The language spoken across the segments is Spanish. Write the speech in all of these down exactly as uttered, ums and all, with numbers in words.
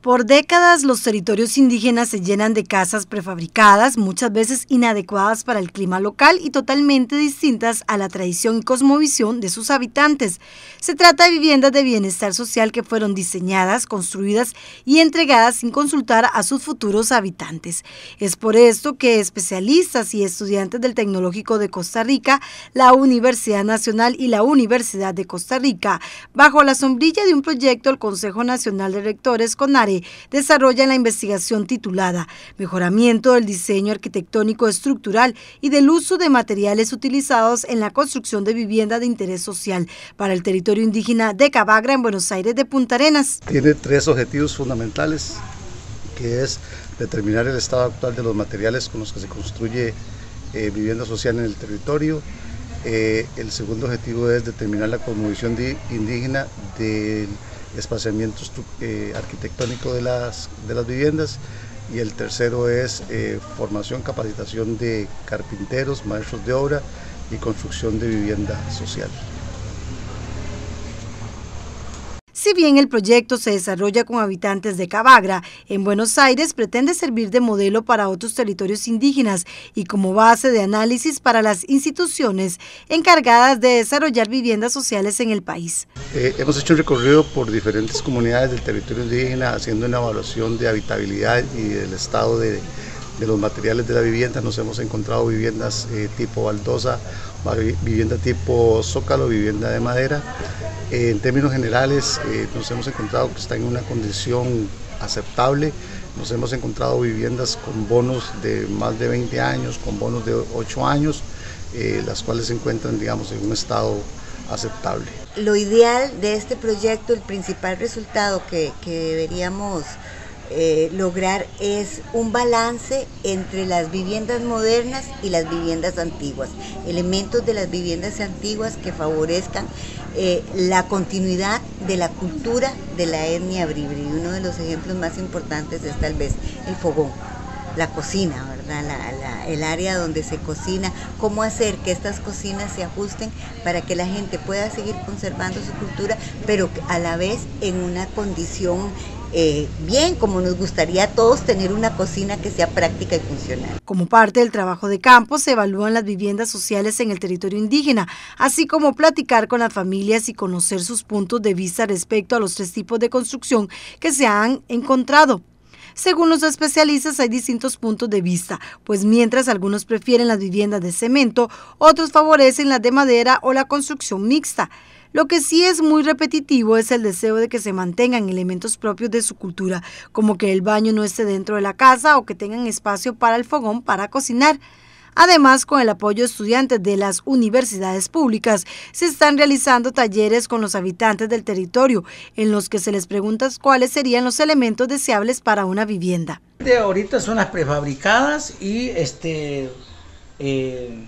Por décadas, los territorios indígenas se llenan de casas prefabricadas, muchas veces inadecuadas para el clima local y totalmente distintas a la tradición y cosmovisión de sus habitantes. Se trata de viviendas de bienestar social que fueron diseñadas, construidas y entregadas sin consultar a sus futuros habitantes. Es por esto que especialistas y estudiantes del Tecnológico de Costa Rica, la Universidad Nacional y la Universidad de Costa Rica, bajo la sombrilla de un proyecto del Consejo Nacional de Rectores, CONARE, desarrollan la investigación titulada Mejoramiento del diseño arquitectónico estructural y del uso de materiales utilizados en la construcción de vivienda de interés social para el territorio indígena de Cabagra en Buenos Aires de Punta Arenas. Tiene tres objetivos fundamentales, que es determinar el estado actual de los materiales con los que se construye eh, vivienda social en el territorio. Eh, el segundo objetivo es determinar la cosmovisión de, indígena del espaciamiento eh, arquitectónico de las, de las viviendas, y el tercero es eh, formación, capacitación de carpinteros, maestros de obra y construcción de vivienda social. Si bien el proyecto se desarrolla con habitantes de Cabagra, en Buenos Aires pretende servir de modelo para otros territorios indígenas y como base de análisis para las instituciones encargadas de desarrollar viviendas sociales en el país. Eh, hemos hecho un recorrido por diferentes comunidades del territorio indígena haciendo una evaluación de habitabilidad y del estado de, de los materiales de la vivienda. Nos hemos encontrado viviendas eh, tipo baldosa, vivienda tipo zócalo, vivienda de madera. Eh, en términos generales eh, nos hemos encontrado que está en una condición aceptable. Nos hemos encontrado viviendas con bonos de más de veinte años, con bonos de ocho años, eh, las cuales se encuentran, digamos, en un estado aceptable. Lo ideal de este proyecto, el principal resultado que, que deberíamos Eh, lograr es un balance entre las viviendas modernas y las viviendas antiguas, elementos de las viviendas antiguas que favorezcan eh, la continuidad de la cultura de la etnia bribri. Uno de los ejemplos más importantes es tal vez el fogón, la cocina, ¿verdad? La, la, el área donde se cocina, cómo hacer que estas cocinas se ajusten para que la gente pueda seguir conservando su cultura, pero a la vez en una condición Eh, bien, como nos gustaría a todos tener una cocina que sea práctica y funcional. Como parte del trabajo de campo se evalúan las viviendas sociales en el territorio indígena, así como platicar con las familias y conocer sus puntos de vista respecto a los tres tipos de construcción que se han encontrado. Según los especialistas hay distintos puntos de vista, pues mientras algunos prefieren las viviendas de cemento, otros favorecen las de madera o la construcción mixta. Lo que sí es muy repetitivo es el deseo de que se mantengan elementos propios de su cultura, como que el baño no esté dentro de la casa o que tengan espacio para el fogón para cocinar. Además, con el apoyo de estudiantes de las universidades públicas, se están realizando talleres con los habitantes del territorio, en los que se les pregunta cuáles serían los elementos deseables para una vivienda. De ahorita son las prefabricadas y este eh,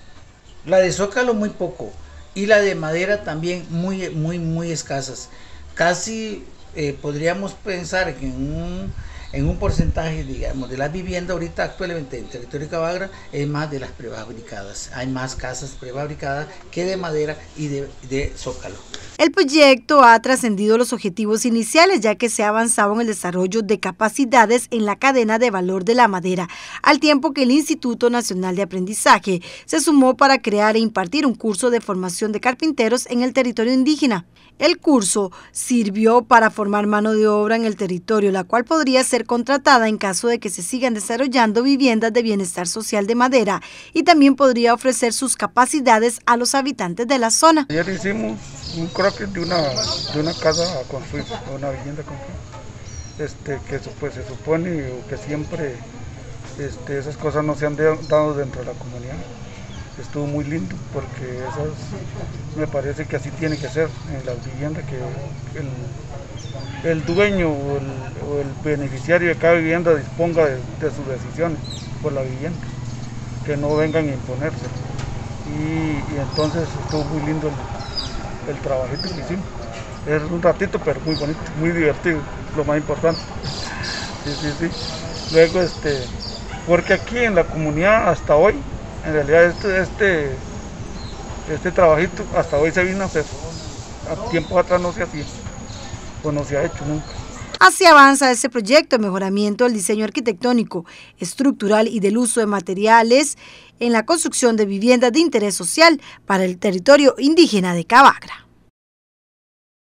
la de zócalo muy poco. Y la de madera también muy, muy, muy escasas. Casi eh, podríamos pensar que en un, en un porcentaje, digamos, de las viviendas ahorita actualmente en el territorio de Cabagra es más de las prefabricadas. Hay más casas prefabricadas que de madera y de, de zócalo. El proyecto ha trascendido los objetivos iniciales, ya que se ha avanzado en el desarrollo de capacidades en la cadena de valor de la madera, al tiempo que el Instituto Nacional de Aprendizaje se sumó para crear e impartir un curso de formación de carpinteros en el territorio indígena. El curso sirvió para formar mano de obra en el territorio, la cual podría ser contratada en caso de que se sigan desarrollando viviendas de bienestar social de madera, y también podría ofrecer sus capacidades a los habitantes de la zona. Ayer hicimos un croquis de una, de una casa a construir, una vivienda a construir, este, que pues, se supone que siempre este, esas cosas no se han dado dentro de la comunidad. Estuvo muy lindo porque esas, me parece que así tiene que ser en las viviendas, que el, el dueño o el, o el beneficiario de cada vivienda disponga de, de sus decisiones por la vivienda, que no vengan a imponerse. Y, y entonces estuvo muy lindo el, el trabajito que hicimos. Es un ratito pero muy bonito, muy divertido, lo más importante. Sí, sí, sí. Luego, este, porque aquí en la comunidad hasta hoy, en realidad este, este, este trabajito hasta hoy se vino a hacer. A tiempos atrás no se hacía, pues no se ha hecho nunca. Así avanza este proyecto de mejoramiento del diseño arquitectónico, estructural y del uso de materiales en la construcción de viviendas de interés social para el territorio indígena de Cabagra.